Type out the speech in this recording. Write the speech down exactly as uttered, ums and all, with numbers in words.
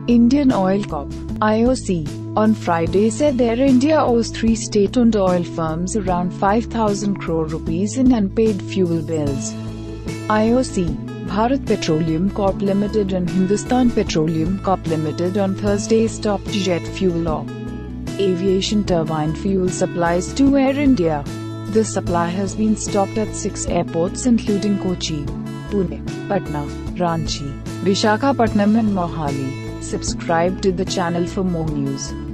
Indian Oil Corp (I O C) on Friday said Air India owes three state-owned oil firms around five thousand crore rupees in unpaid fuel bills. I O C, Bharat Petroleum Corp Limited and Hindustan Petroleum Corp Limited on Thursday stopped jet fuel or aviation turbine fuel supplies to Air India. The supply has been stopped at six airports including Kochi, Pune, Patna, Ranchi, Visakhapatnam and Mohali. Subscribe to the channel for more news.